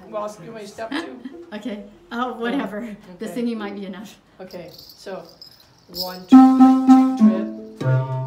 Well, you want me to step two? Okay. Oh, whatever. Okay. The singing might be enough. Okay, so 1, 2, 3, trip, 3.